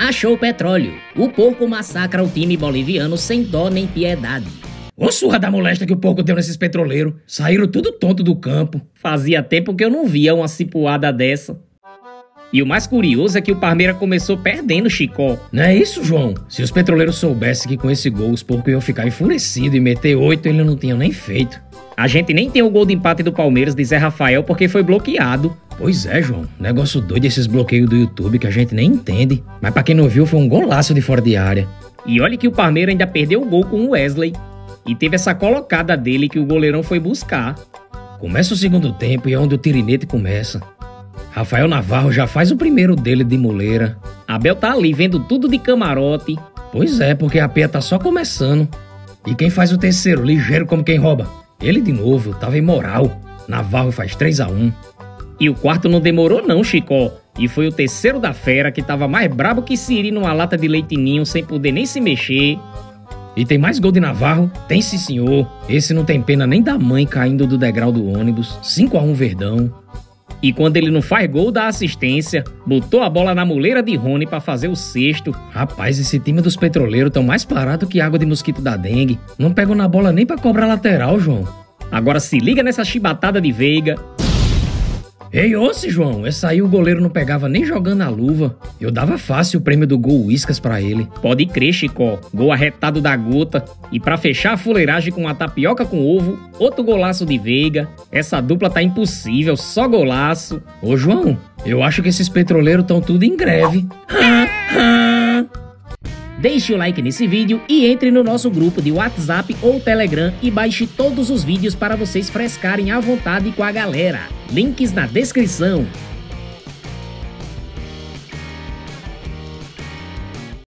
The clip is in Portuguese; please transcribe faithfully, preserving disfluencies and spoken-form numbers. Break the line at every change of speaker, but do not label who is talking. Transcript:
Achou o petróleo. O porco massacra o time boliviano sem dó nem piedade.
Ô surra da molesta que o porco deu nesses petroleiros. Saíram tudo tonto do campo.
Fazia tempo que eu não via uma cipuada dessa. E o mais curioso é que o Palmeiras começou perdendo, Chicó.
Não é isso, João? Se os petroleiros soubessem que com esse gol os porcos iam ficar enfurecidos e meter oito, eles não tinham nem feito.
A gente nem tem o gol de empate do Palmeiras de Zé Rafael porque foi bloqueado.
Pois é, João. Negócio doido esses bloqueios do YouTube que a gente nem entende. Mas pra quem não viu, foi um golaço de fora de área.
E olha que o Palmeiras ainda perdeu o gol com o Wesley. E teve essa colocada dele que o goleirão foi buscar.
Começa o segundo tempo e é onde o tirinete começa. Rafael Navarro já faz o primeiro dele de muleira.
Abel tá ali vendo tudo de camarote.
Pois é, porque a peia tá só começando. E quem faz o terceiro, ligeiro como quem rouba? Ele de novo, tava imoral. Navarro faz três a um.
E o quarto não demorou não, Chicó. E foi o terceiro da fera que tava mais brabo que Siri numa lata de leite ninho sem poder nem se mexer.
E tem mais gol de Navarro? Tem sim, senhor. Esse não tem pena nem da mãe caindo do degrau do ônibus. cinco a um Verdão.
E quando ele não faz gol, dá assistência. Botou a bola na muleira de Rony pra fazer o sexto.
Rapaz, esse time dos petroleiros tão mais parado que água de mosquito da dengue. Não pegam na bola nem pra cobrar lateral, João.
Agora se liga nessa chibatada de Veiga.
Ei, osse, João, essa aí o goleiro não pegava nem jogando a luva. Eu dava fácil o prêmio do gol Whiskas pra ele.
Pode crer, Chicó. Gol arretado da gota. E pra fechar a fuleiragem com uma tapioca com ovo, outro golaço de Veiga. Essa dupla tá impossível, só golaço.
Ô, João, eu acho que esses petroleiros tão tudo em greve.
Deixe o like nesse vídeo e entre no nosso grupo de WhatsApp ou Telegram e baixe todos os vídeos para vocês frescarem à vontade com a galera. Links na descrição.